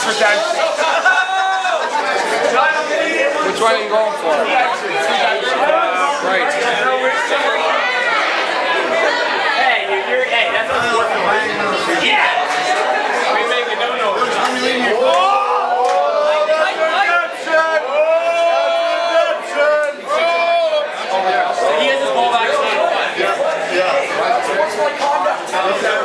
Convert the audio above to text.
Which one are you going for? Right. Hey, that's a fourth one. Yeah! We make a no-no. He has his ball back. Yeah.